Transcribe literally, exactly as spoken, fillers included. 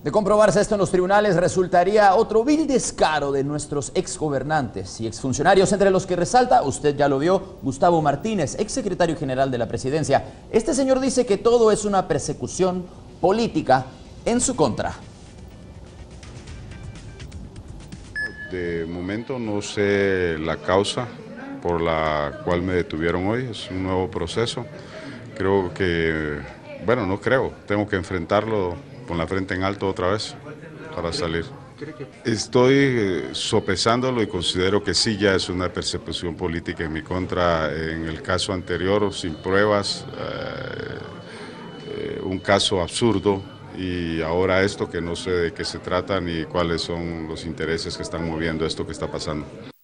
De comprobarse esto en los tribunales, resultaría otro vil descaro de nuestros exgobernantes y exfuncionarios, entre los que resalta, usted ya lo vio, Gustavo Martínez, exsecretario general de la presidencia. Este señor dice que todo es una persecución política en su contra. De momento no sé la causa por la cual me detuvieron hoy, es un nuevo proceso. Creo que, bueno, no creo, tengo que enfrentarlo con la frente en alto otra vez para salir. Estoy sopesándolo y considero que sí ya es una persecución política en mi contra. En el caso anterior, sin pruebas, eh, eh, un caso absurdo, y ahora esto que no sé de qué se trata ni cuáles son los intereses que están moviendo esto que está pasando.